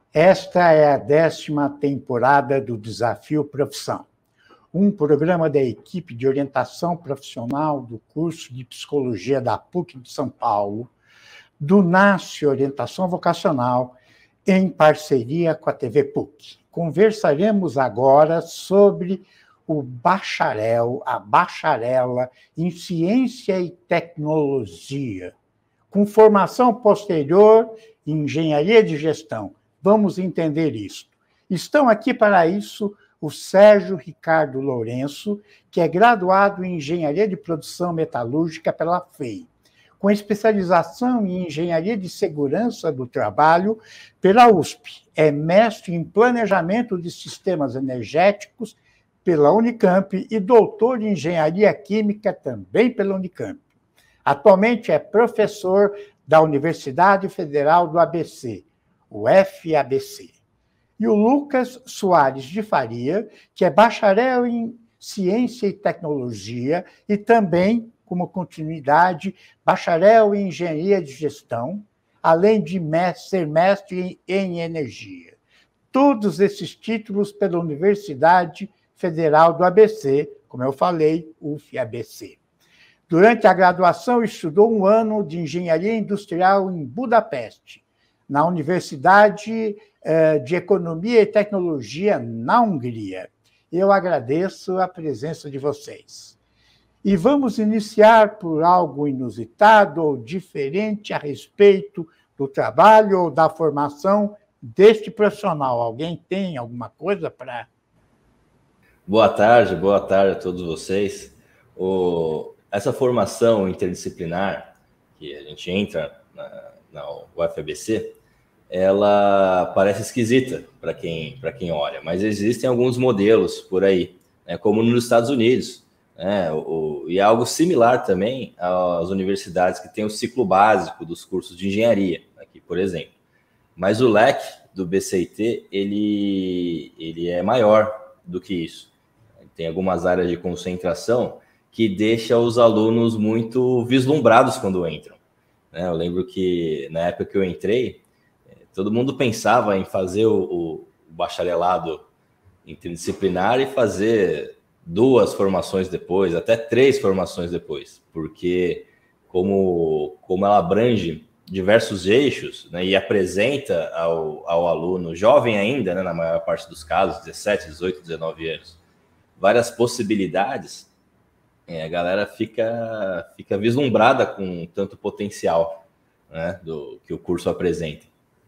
Esta é a 10ª temporada do Desafio Profissão, um programa da equipe de orientação profissional do curso de Psicologia da PUC de São Paulo, do NASCE Orientação Vocacional, em parceria com a TV PUC. Conversaremos agora sobre o bacharel, a bacharela em Ciência e Tecnologia, com formação posterior em Engenharia de Gestão. Vamos entender isso. Estão aqui para isso o Sérgio Ricardo Lourenço, que é graduado em Engenharia de Produção Metalúrgica pela FEI, com especialização em Engenharia de Segurança do Trabalho pela USP. É mestre em Planejamento de Sistemas Energéticos pela Unicamp e doutor em Engenharia Química também pela Unicamp. Atualmente é professor da Universidade Federal do ABC, o FABC. E o Lucas Soares de Faria, que é bacharel em Ciência e Tecnologia e também, como continuidade, bacharel em Engenharia de Gestão, além de ser mestre em Energia. Todos esses títulos pela Universidade Federal do ABC, como eu falei, UFABC. Durante a graduação, estudou 1 ano de Engenharia Industrial em Budapeste, na Universidade de Economia e Tecnologia, na Hungria. Eu agradeço a presença de vocês. E vamos iniciar por algo inusitado ou diferente a respeito do trabalho ou da formação deste profissional. Alguém tem alguma coisa para... Boa tarde a todos vocês. Essa formação interdisciplinar que a gente entra na UFABC, ela parece esquisita para quem olha, mas existem alguns modelos por aí, né, como nos Estados Unidos, né, e é algo similar também às universidades que têm o ciclo básico dos cursos de engenharia, aqui, por exemplo. Mas o leque do BCIT, ele é maior do que isso. Tem algumas áreas de concentração que deixa os alunos muito vislumbrados quando entram. Eu lembro que, na época que eu entrei, todo mundo pensava em fazer o bacharelado interdisciplinar e fazer 2 formações depois, até 3 formações depois, porque como ela abrange diversos eixos, né, e apresenta ao aluno, jovem ainda, né, na maior parte dos casos, 17, 18, 19 anos, várias possibilidades, a galera fica vislumbrada com tanto potencial, né, que o curso apresenta.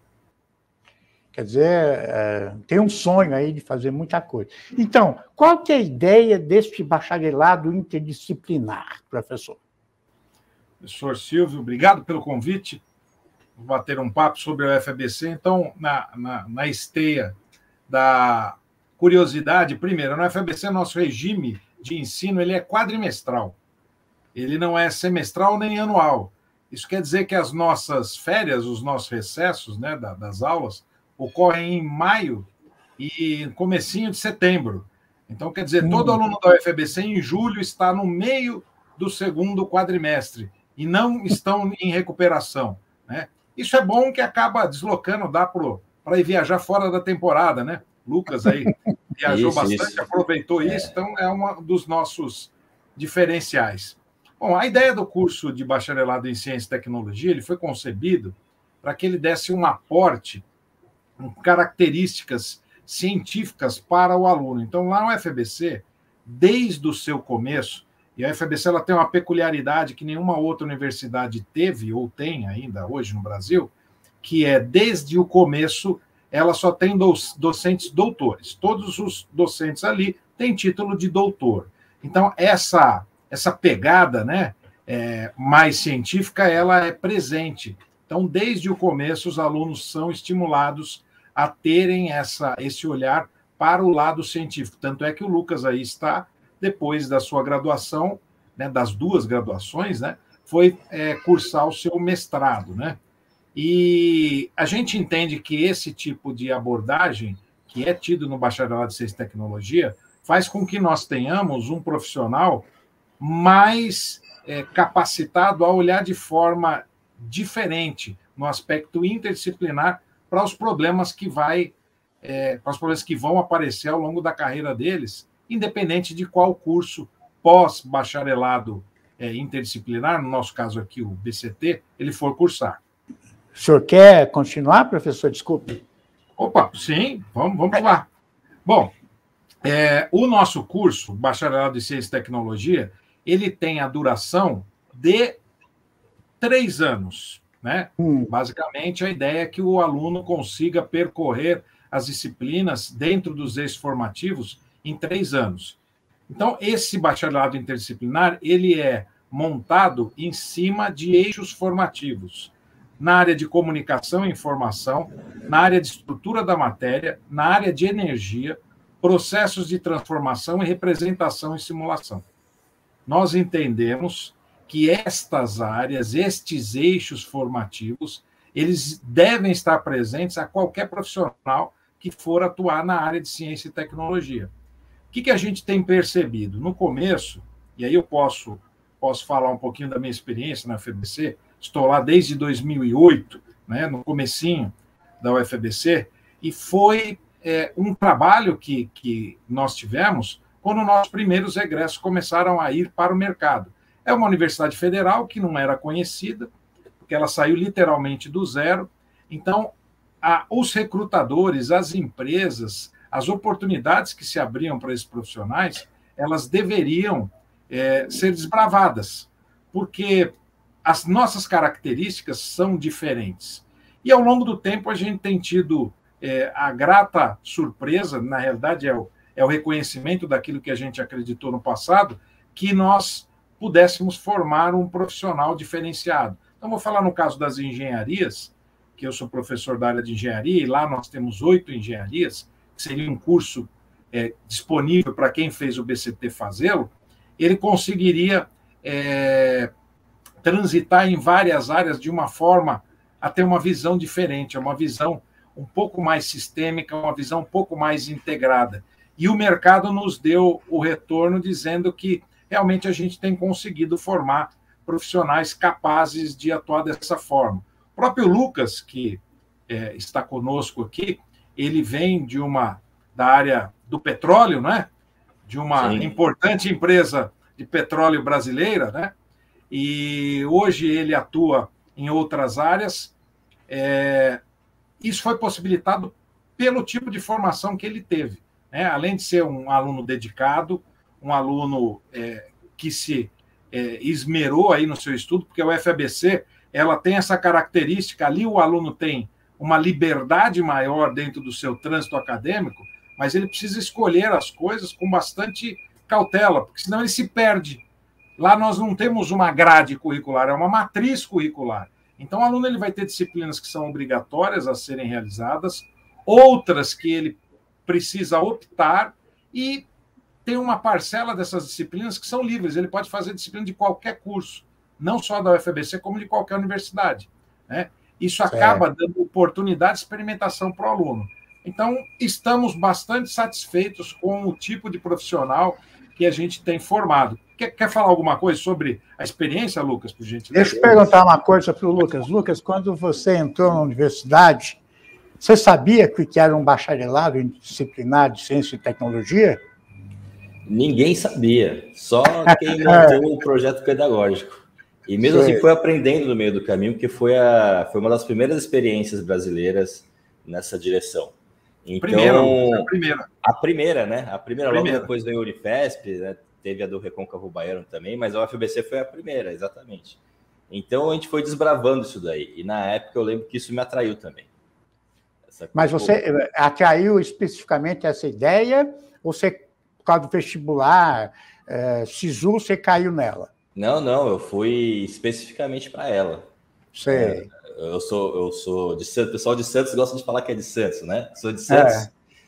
Quer dizer, tem um sonho aí de fazer muita coisa. Então, qual que é a ideia deste bacharelado interdisciplinar, professor? Professor Silvio, obrigado pelo convite. Vou bater um papo sobre a UFABC. Então, na esteia da curiosidade, primeiro, na UFABC, nosso regime de ensino ele é quadrimestral. Ele não é semestral nem anual. Isso quer dizer que as nossas férias, os nossos recessos, né, das aulas, ocorrem em maio e comecinho de setembro. Então, quer dizer, todo aluno da UFABC em julho está no meio do 2º quadrimestre e não estão em recuperação, né? Isso é bom que acaba deslocando, dá para ir viajar fora da temporada, né? Lucas aí viajou bastante, aproveitou isso, então é um dos nossos diferenciais. Bom, a ideia do curso de bacharelado em Ciência e Tecnologia, ele foi concebido para que ele desse um aporte com características científicas para o aluno. Então, lá no UFABC, desde o seu começo, e a UFABC ela tem uma peculiaridade que nenhuma outra universidade teve ou tem ainda hoje no Brasil, que é, desde o começo, ela só tem docentes doutores. Todos os docentes ali têm título de doutor. Então, essa pegada, né, mais científica, ela é presente. Então, desde o começo, os alunos são estimulados a terem esse olhar para o lado científico. Tanto é que o Lucas aí está, depois da sua graduação, né, das 2 graduações, né, foi cursar o seu mestrado, né? E a gente entende que esse tipo de abordagem, que é tido no bacharelado de Ciência e Tecnologia, faz com que nós tenhamos um profissional mais capacitado a olhar de forma diferente, no aspecto interdisciplinar, para os problemas que vão aparecer ao longo da carreira deles, independente de qual curso pós-bacharelado interdisciplinar, no nosso caso aqui o BCT, ele for cursar. O senhor quer continuar, professor? Desculpe. Opa, sim, vamos lá. Bom, o nosso curso, Bacharelado em Ciência e Tecnologia, ele tem a duração de 3 anos. Né? Basicamente, a ideia é que o aluno consiga percorrer as disciplinas dentro dos eixos formativos em 3 anos. Então, esse bacharelado interdisciplinar, ele é montado em cima de eixos formativos, na área de comunicação e informação, na área de estrutura da matéria, na área de energia, processos de transformação e representação e simulação. Nós entendemos que estas áreas, estes eixos formativos, eles devem estar presentes a qualquer profissional que for atuar na área de ciência e tecnologia. O que a gente tem percebido? No começo, e aí eu posso falar um pouquinho da minha experiência na UFABC, estou lá desde 2008, né, no comecinho da UFABC, e foi um trabalho que nós tivemos quando nossos primeiros egressos começaram a ir para o mercado. É uma universidade federal que não era conhecida, porque ela saiu literalmente do zero. Então, os recrutadores, as empresas, as oportunidades que se abriam para esses profissionais, elas deveriam ser desbravadas, porque as nossas características são diferentes. E, ao longo do tempo, a gente tem tido a grata surpresa, na realidade, é o reconhecimento daquilo que a gente acreditou no passado, que nós pudéssemos formar um profissional diferenciado. Então, vou falar no caso das engenharias, que eu sou professor da área de engenharia, e lá nós temos 8 engenharias, que seria um curso disponível para quem fez o BCT fazê-lo, ele conseguiria transitar em várias áreas de uma forma a ter uma visão diferente, uma visão um pouco mais sistêmica, uma visão um pouco mais integrada. E o mercado nos deu o retorno dizendo que realmente a gente tem conseguido formar profissionais capazes de atuar dessa forma. O próprio Lucas, que está conosco aqui, ele vem da área do petróleo, né? De uma Sim. importante empresa de petróleo brasileira, né? E hoje ele atua em outras áreas. Isso foi possibilitado pelo tipo de formação que ele teve, né? Além de ser um aluno dedicado, um aluno que se esmerou aí no seu estudo, porque a UFABC ela tem essa característica, ali o aluno tem uma liberdade maior dentro do seu trânsito acadêmico, mas ele precisa escolher as coisas com bastante cautela, porque senão ele se perde. Lá nós não temos uma grade curricular, é uma matriz curricular. Então, o aluno ele vai ter disciplinas que são obrigatórias a serem realizadas, outras que ele precisa optar, e tem uma parcela dessas disciplinas que são livres. Ele pode fazer disciplina de qualquer curso, não só da UFABC, como de qualquer universidade, né? Isso acaba dando oportunidade de experimentação para o aluno. Então, estamos bastante satisfeitos com o tipo de profissional que a gente tem formado. Quer falar alguma coisa sobre a experiência, Lucas, por gentileza? Deixa eu perguntar uma coisa para o Lucas. Lucas, quando você entrou na universidade, você sabia que era um bacharelado interdisciplinar de ciência e tecnologia? Ninguém sabia, só quem montou o projeto pedagógico. E mesmo assim foi aprendendo no meio do caminho, porque foi uma das primeiras experiências brasileiras nessa direção. Então, a primeira, né? A primeira, logo depois veio a Unifesp, né? Teve a do Recôncavo Baiano também, mas a UFABC foi a primeira, exatamente. Então a gente foi desbravando isso daí. E na época eu lembro que isso me atraiu também. Mas você atraiu especificamente essa ideia, ou você, por causa do vestibular, SISU, você caiu nela? Não, eu fui especificamente para ela. Sei. Eu sou de Santos, o pessoal de Santos gosta de falar que é de Santos, né? Sou de Santos.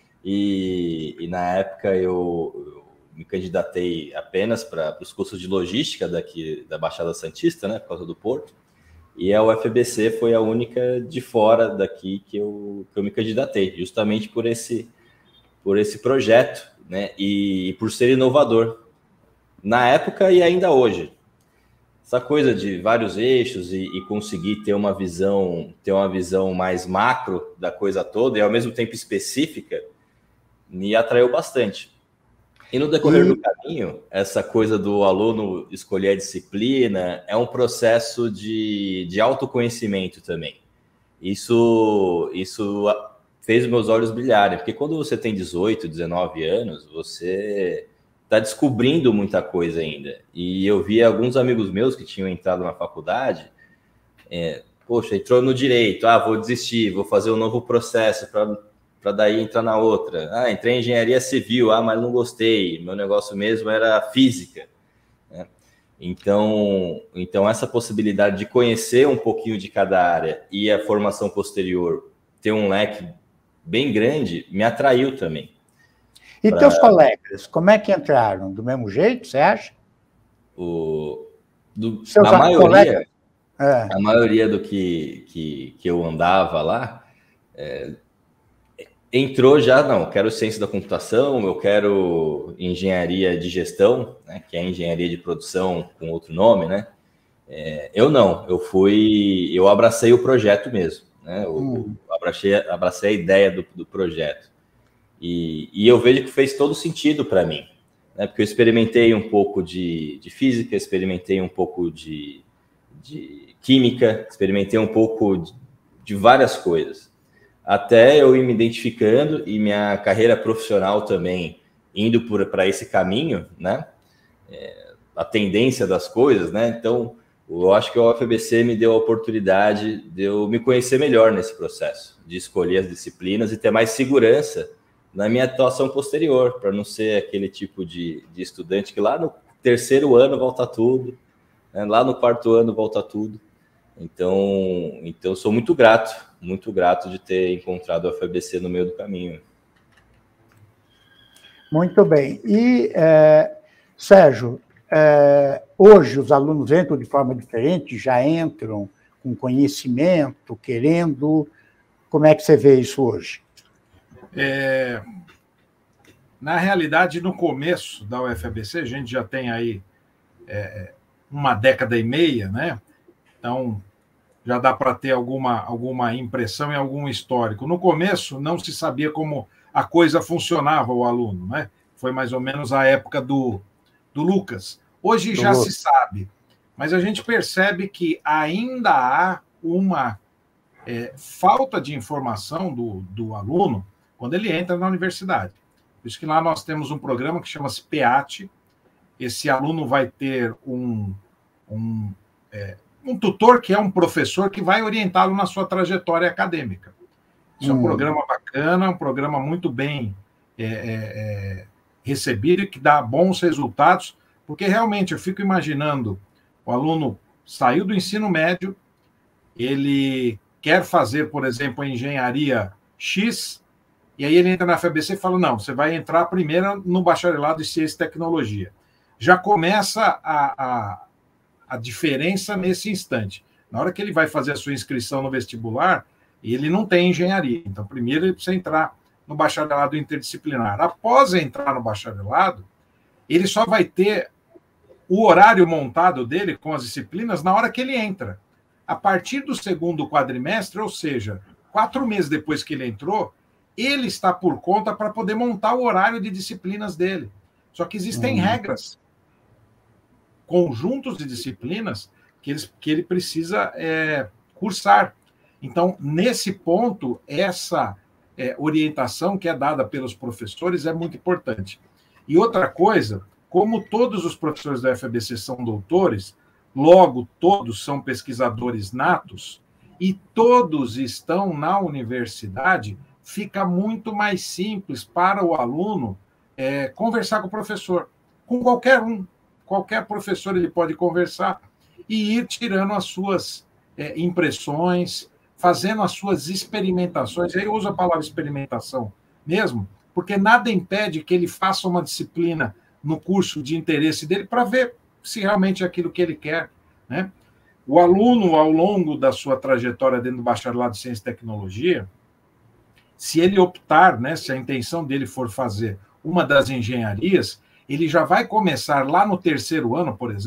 E na época eu me candidatei apenas para os cursos de logística daqui da Baixada Santista, né? Por causa do Porto. E a UFABC foi a única de fora daqui que eu me candidatei, justamente por esse projeto, né? E por ser inovador na época e ainda hoje. essa coisa de vários eixos e conseguir ter uma visão mais macro da coisa toda e ao mesmo tempo específica, me atraiu bastante. E no decorrer do caminho, essa coisa do aluno escolher a disciplina é um processo de autoconhecimento também. Isso fez meus olhos brilharem, porque quando você tem 18, 19 anos, você está descobrindo muita coisa ainda. E eu vi alguns amigos meus que tinham entrado na faculdade, poxa, entrou no direito, vou desistir, vou fazer um novo processo para daí entrar na outra. Entrei em engenharia civil, mas não gostei, meu negócio mesmo era física. Né? Então, essa possibilidade de conhecer um pouquinho de cada área e a formação posterior ter um leque bem grande, me atraiu também. E teus colegas, como é que entraram? Do mesmo jeito, você acha? A maioria do que eu andava lá entrou já, não, quero ciência da computação, eu quero engenharia de gestão, né, que é engenharia de produção com outro nome, né? Eu não, eu abracei o projeto mesmo, né? Eu abracei a ideia do projeto. E eu vejo que fez todo sentido para mim, né? Porque eu experimentei um pouco de física, experimentei um pouco de química, experimentei um pouco de várias coisas, até eu ir me identificando e minha carreira profissional também indo para esse caminho, né? A tendência das coisas, né? Então, eu acho que o UFABC me deu a oportunidade de eu me conhecer melhor nesse processo, de escolher as disciplinas e ter mais segurança na minha atuação posterior, para não ser aquele tipo de estudante que lá no terceiro ano volta tudo, né? Lá no quarto ano volta tudo. Então sou muito grato de ter encontrado o UFABC no meio do caminho. Muito bem. E, Sérgio, hoje os alunos entram de forma diferente, já entram com conhecimento, querendo... Como é que você vê isso hoje? Na realidade, no começo da UFABC, a gente já tem aí uma década e meia, né? Então, já dá para ter alguma impressão e algum histórico. No começo, não se sabia como a coisa funcionava, o aluno, né? Foi mais ou menos a época do Lucas. Hoje já se sabe, mas a gente percebe que ainda há uma falta de informação do aluno quando ele entra na universidade. Por isso que lá nós temos um programa que chama-se PEAT. Esse aluno vai ter um tutor, que é um professor, que vai orientá-lo na sua trajetória acadêmica. Isso é um programa bacana, um programa muito bem recebido e que dá bons resultados, porque realmente eu fico imaginando, o aluno saiu do ensino médio, ele quer fazer, por exemplo, a engenharia X, e aí ele entra na UFABC e fala, não, você vai entrar primeiro no bacharelado em Ciência e Tecnologia. Já começa a diferença nesse instante. Na hora que ele vai fazer a sua inscrição no vestibular, ele não tem engenharia. Então, primeiro ele precisa entrar no bacharelado interdisciplinar. Após entrar no bacharelado, ele só vai ter o horário montado dele com as disciplinas na hora que ele entra. A partir do segundo quadrimestre, ou seja, 4 meses depois que ele entrou, ele está por conta para poder montar o horário de disciplinas dele. Só que existem regras, conjuntos de disciplinas que ele precisa cursar. Então, nesse ponto, essa orientação que é dada pelos professores é muito importante. E outra coisa, como todos os professores da UFABC são doutores, logo todos são pesquisadores natos e todos estão na universidade, fica muito mais simples para o aluno conversar com o professor, com qualquer um. Qualquer professor ele pode conversar e ir tirando as suas impressões, fazendo as suas experimentações. Aí eu uso a palavra experimentação mesmo, porque nada impede que ele faça uma disciplina no curso de interesse dele para ver se realmente é aquilo que ele quer, né? O aluno, ao longo da sua trajetória dentro do bacharelado de Ciência e Tecnologia, se ele optar, né, se a intenção dele for fazer uma das engenharias, ele já vai começar lá no terceiro ano, por exemplo,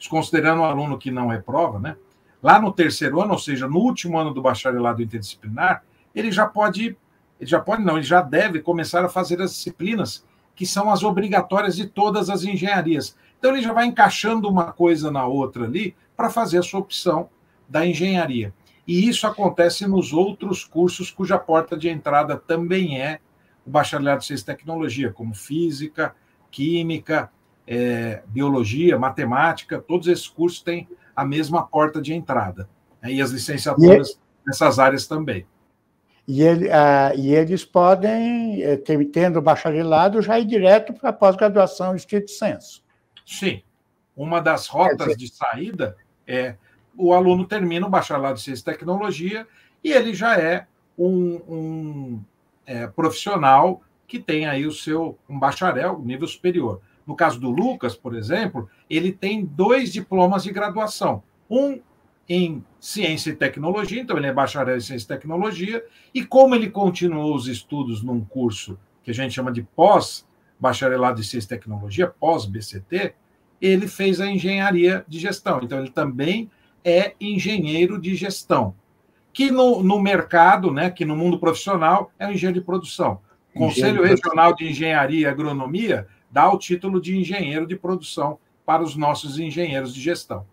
considerando o aluno que não é prova, né? Lá no terceiro ano, ou seja, no último ano do bacharelado interdisciplinar, ele já deve começar a fazer as disciplinas que são as obrigatórias de todas as engenharias. Então, ele já vai encaixando uma coisa na outra ali para fazer a sua opção da engenharia. E isso acontece nos outros cursos cuja porta de entrada também é o bacharelado de ciência e tecnologia, como física, química, biologia, matemática, todos esses cursos têm a mesma porta de entrada. E as licenciaturas nessas áreas também. E eles podem, tendo bacharelado, já ir direto para a pós-graduação estrito sensu. Sim. Uma das rotas de saída é o aluno termina o bacharelado de ciência e tecnologia e ele já é um profissional que tem aí um bacharel, nível superior. No caso do Lucas, por exemplo, ele tem 2 diplomas de graduação. Um em ciência e tecnologia, então ele é bacharel em ciência e tecnologia, e como ele continuou os estudos num curso que a gente chama de pós-bacharelado em ciência e tecnologia, pós-BCT, ele fez a engenharia de gestão. Então, ele também é engenheiro de gestão, que no mercado, né, que no mundo profissional, é um engenheiro de produção. O Conselho Regional de Engenharia e Agronomia dá o título de engenheiro de produção para os nossos engenheiros de gestão.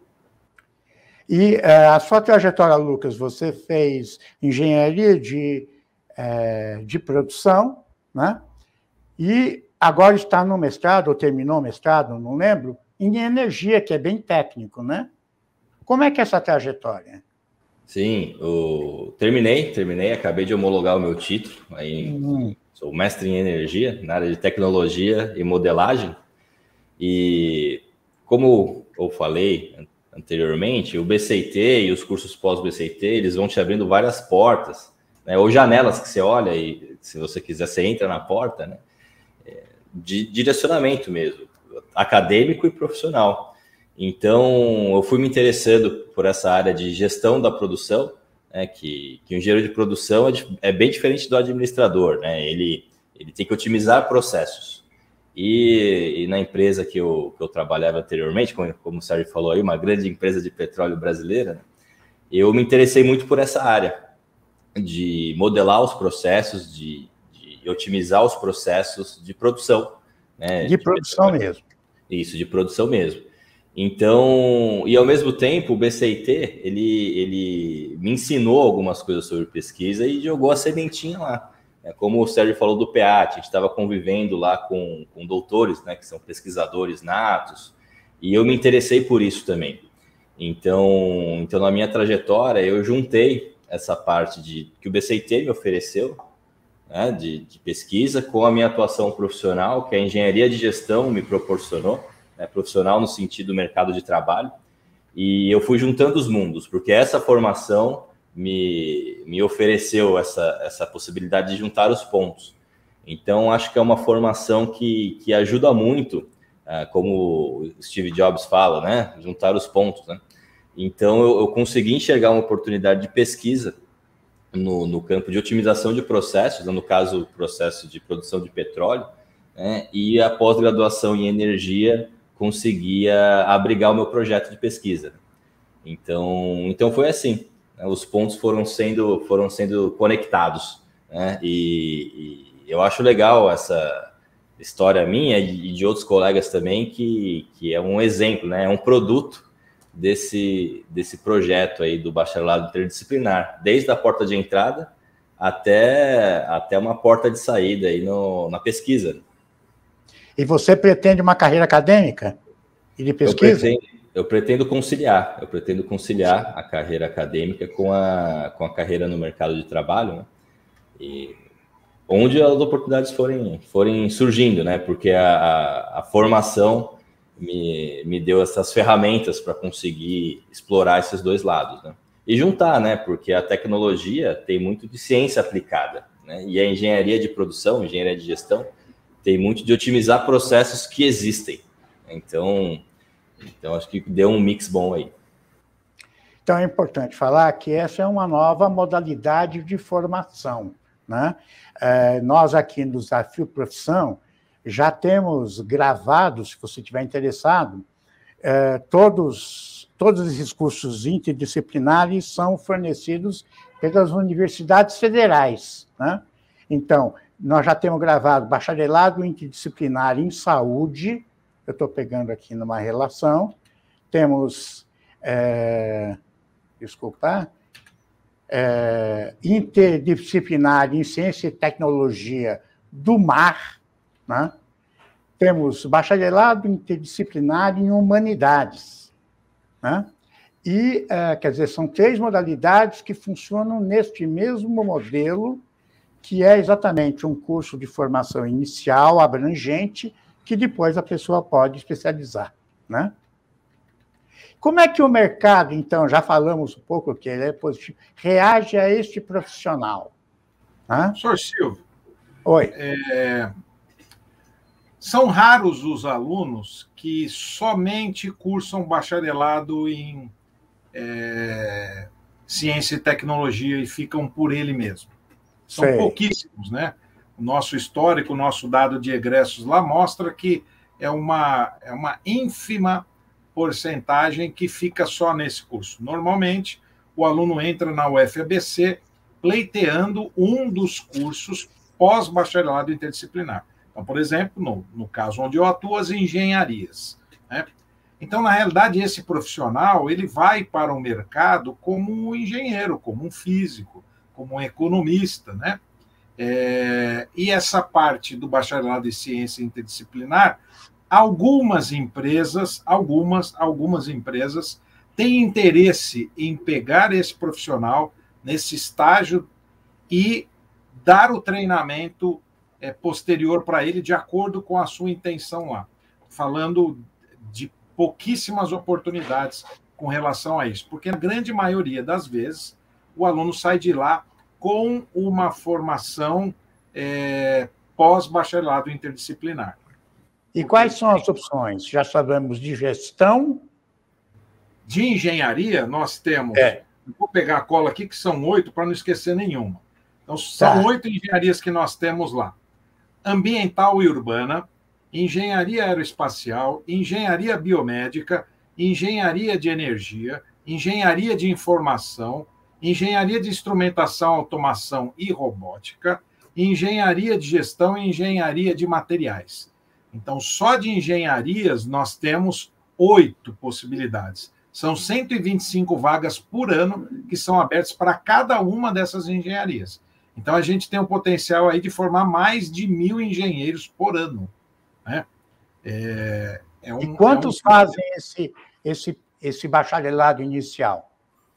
E a sua trajetória, Lucas, você fez engenharia de produção, né? E agora está no mestrado, ou terminou o mestrado, não lembro, em energia, que é bem técnico, né? Como é que é essa trajetória? Sim, terminei, acabei de homologar o meu título, aí sou mestre em energia, na área de tecnologia e modelagem, e como eu falei anteriormente, o BCIT e os cursos pós-BCIT, eles vão te abrindo várias portas, né, ou janelas que você olha e, se você quiser, você entra na porta, né, de direcionamento mesmo, acadêmico e profissional. Então, eu fui me interessando por essa área de gestão da produção, né, que o engenheiro de produção é bem diferente do administrador, né, ele tem que otimizar processos. E na empresa que eu trabalhava anteriormente, como o Sérgio falou aí, uma grande empresa de petróleo brasileira, né, eu me interessei muito por essa área de modelar os processos, de otimizar os processos de produção. Né, de produção mesmo. Isso, de produção mesmo. Então, e ao mesmo tempo, o BCIT, ele me ensinou algumas coisas sobre pesquisa e jogou a sementinha lá. Como o Sérgio falou do PEAT, a gente estava convivendo lá com doutores, né, que são pesquisadores natos, e eu me interessei por isso também. Então na minha trajetória, eu juntei essa parte que o BCIT me ofereceu, né, de pesquisa, com a minha atuação profissional, que a engenharia de gestão me proporcionou, né, profissional no sentido do mercado de trabalho, e eu fui juntando os mundos, porque essa formação me ofereceu essa possibilidade de juntar os pontos. Então, acho que é uma formação que ajuda muito, como o Steve Jobs fala, né? Juntar os pontos, né? Então, eu consegui enxergar uma oportunidade de pesquisa no campo de otimização de processos, no caso, o processo de produção de petróleo, né? E a pós-graduação em energia conseguia abrigar o meu projeto de pesquisa. Então foi assim. Os pontos foram sendo conectados, né? E eu acho legal essa história minha e de outros colegas também, que é um exemplo, né? É um produto desse projeto aí do bacharelado interdisciplinar, desde a porta de entrada até uma porta de saída aí na pesquisa. E você pretende uma carreira acadêmica e de pesquisa? Eu pretendo conciliar a carreira acadêmica com a carreira no mercado de trabalho, né? E onde as oportunidades forem surgindo, né? Porque a formação me deu essas ferramentas para conseguir explorar esses dois lados, né? E juntar, né? Porque a tecnologia tem muito de ciência aplicada, né? E a engenharia de produção, engenharia de gestão, tem muito de otimizar processos que existem. Então acho que deu um mix bom aí. Então, é importante falar que essa é uma nova modalidade de formação, né? Nós aqui no Desafio Profissão já temos gravado, se você estiver interessado, todos esses cursos interdisciplinares são fornecidos pelas universidades federais, né? Então, nós já temos gravado bacharelado interdisciplinar em saúde, eu estou pegando aqui numa relação, temos, interdisciplinar em ciência e tecnologia do mar, né? Temos bacharelado interdisciplinar em humanidades, né? E, quer dizer, são 3 modalidades que funcionam neste mesmo modelo, que é exatamente um curso de formação inicial, abrangente, que depois a pessoa pode especializar, né? Como é que o mercado, então, já falamos um pouco que ele é positivo, reage a este profissional? Né? Professor Silvio. Oi. São raros os alunos que somente cursam bacharelado em ciência e tecnologia e ficam por ele mesmo. São pouquíssimos, né? O nosso histórico, o nosso dado de egressos lá mostra que é uma ínfima porcentagem que fica só nesse curso. Normalmente, o aluno entra na UFABC pleiteando um dos cursos pós-bacharelado interdisciplinar. Então, por exemplo, no caso onde eu atuo, as engenharias, né? Então, na realidade, esse profissional ele vai para o mercado como um engenheiro, como um físico, como um economista, né? E essa parte do bacharelado em ciência interdisciplinar, algumas empresas têm interesse em pegar esse profissional nesse estágio e dar o treinamento posterior para ele de acordo com a sua intenção lá. Falando de pouquíssimas oportunidades com relação a isso, porque na grande maioria das vezes o aluno sai de lá com uma formação pós-bacharelado interdisciplinar. E quais são as opções? Já sabemos de gestão. De engenharia, nós temos... Vou pegar a cola aqui, que são 8, para não esquecer nenhuma. Então, são 8 engenharias que nós temos lá. Ambiental e urbana, engenharia aeroespacial, engenharia biomédica, engenharia de energia, engenharia de informação, engenharia de instrumentação, automação e robótica, engenharia de gestão e engenharia de materiais. Então, só de engenharias nós temos 8 possibilidades. São 125 vagas por ano que são abertas para cada uma dessas engenharias. Então, a gente tem o potencial aí de formar mais de 1.000 engenheiros por ano, né? E quantos fazem esse bacharelado inicial?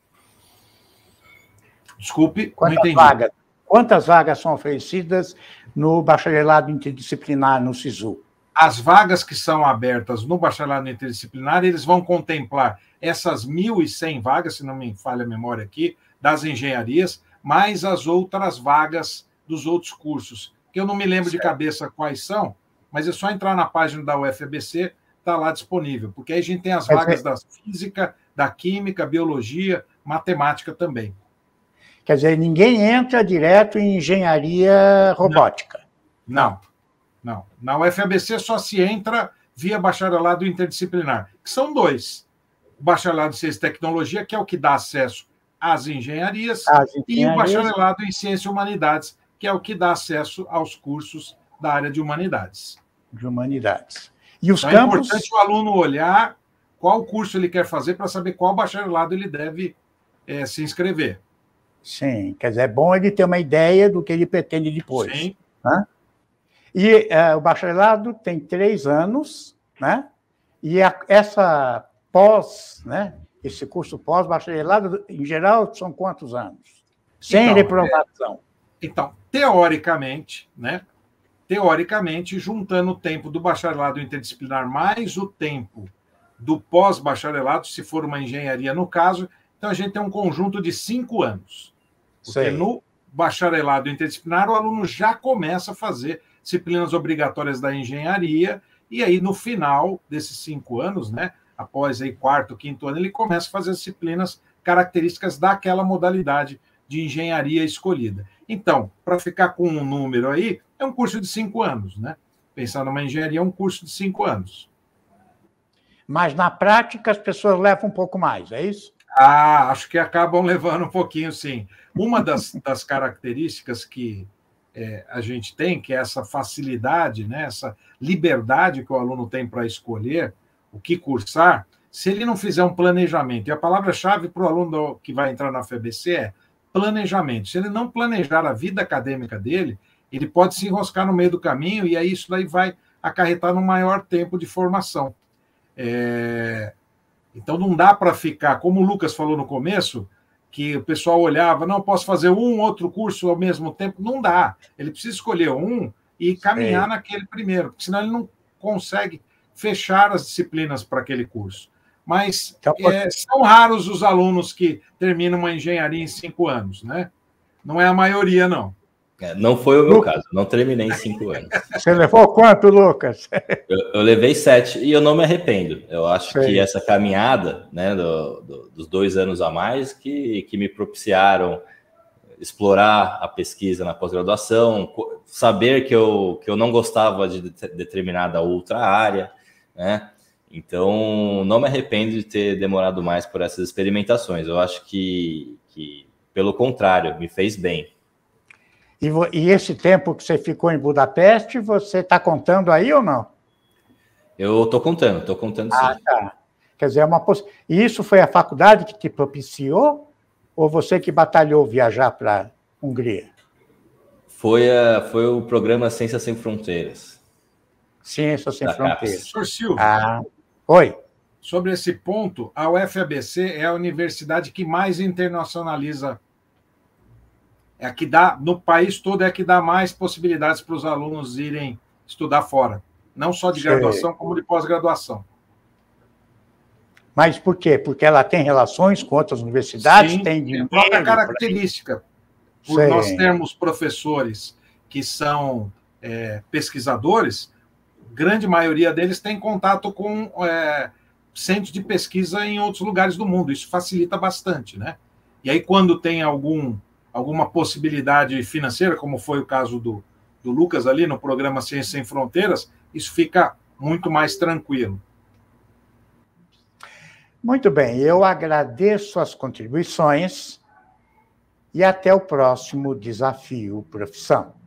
Desculpe, não entendi. Quantas vagas são oferecidas no bacharelado interdisciplinar no SISU? As vagas que são abertas no bacharelado interdisciplinar, eles vão contemplar essas 1.100 vagas, se não me falha a memória aqui, das engenharias, mais as outras vagas dos outros cursos, que eu não me lembro de cabeça quais são, mas é só entrar na página da UFABC, está lá disponível, porque aí a gente tem as vagas da física, da química, biologia, matemática também. Quer dizer, ninguém entra direto em engenharia robótica? Não. Na UFABC só se entra via bacharelado interdisciplinar, que são 2. O bacharelado em ciência e tecnologia, que é o que dá acesso às engenharias, e o bacharelado em ciência e humanidades, que é o que dá acesso aos cursos da área de humanidades. E os então, campos... É importante o aluno olhar qual curso ele quer fazer para saber qual bacharelado ele deve se inscrever. Sim, quer dizer, é bom ele ter uma ideia do que ele pretende depois. Sim. Né? E o bacharelado tem 3 anos, né? E esse curso pós-bacharelado, em geral, são quantos anos? Sem reprovação. Então, teoricamente, né? Teoricamente, juntando o tempo do bacharelado interdisciplinar mais o tempo do pós-bacharelado, se for uma engenharia no caso, então a gente tem um conjunto de 5 anos. Porque no bacharelado interdisciplinar, o aluno já começa a fazer disciplinas obrigatórias da engenharia, e aí, no final desses 5 anos, né, após aí 4º, 5º ano, ele começa a fazer disciplinas características daquela modalidade de engenharia escolhida. Então, para ficar com um número aí, é um curso de 5 anos, né? Pensar numa engenharia, é um curso de 5 anos. mas na prática as pessoas levam um pouco mais, é isso? Acho que acabam levando um pouquinho, sim. Uma das características que a gente tem, que é essa facilidade, né, essa liberdade que o aluno tem para escolher o que cursar, se ele não fizer um planejamento, e a palavra-chave para o aluno que vai entrar na FEBC é planejamento. Se ele não planejar a vida acadêmica dele, ele pode se enroscar no meio do caminho, e aí isso daí vai acarretar no maior tempo de formação. Então, não dá para ficar, como o Lucas falou no começo, que o pessoal olhava, não, posso fazer outro curso ao mesmo tempo. Não dá. Ele precisa escolher um e caminhar naquele primeiro, porque senão ele não consegue fechar as disciplinas para aquele curso. Mas então, são raros os alunos que terminam uma engenharia em 5 anos, né? Não é a maioria, não. Não foi o meu caso, não terminei em 5 anos. Você levou quanto, Lucas? Eu levei 7 e eu não me arrependo. Eu acho que essa caminhada, né, dos 2 anos a mais, que me propiciaram explorar a pesquisa na pós-graduação, saber que eu não gostava de determinada outra área, né? Então, não me arrependo de ter demorado mais por essas experimentações. Eu acho que pelo contrário, me fez bem. E esse tempo que você ficou em Budapeste, você está contando aí ou não? Eu estou contando sim. Tá. Quer dizer, E isso foi a faculdade que te propiciou? Ou você que batalhou viajar para a Hungria? Foi o programa Ciências Sem Fronteiras. Ciências Sem Fronteiras. Professor Silvio. Oi. Sobre esse ponto, a UFABC é a universidade que mais internacionaliza. É a que dá, no país todo, é a que dá mais possibilidades para os alunos irem estudar fora. Não só de graduação, como de pós-graduação. Mas por quê? Porque ela tem relações com outras universidades? Sim, tem dinheiro, outra característica. Por nós termos professores que são pesquisadores, grande maioria deles tem contato com centros de pesquisa em outros lugares do mundo. Isso facilita bastante, né? E aí, quando tem alguma possibilidade financeira, como foi o caso do Lucas ali no programa Ciências Sem Fronteiras, isso fica muito mais tranquilo. Muito bem, eu agradeço as contribuições e até o próximo Desafio Profissão.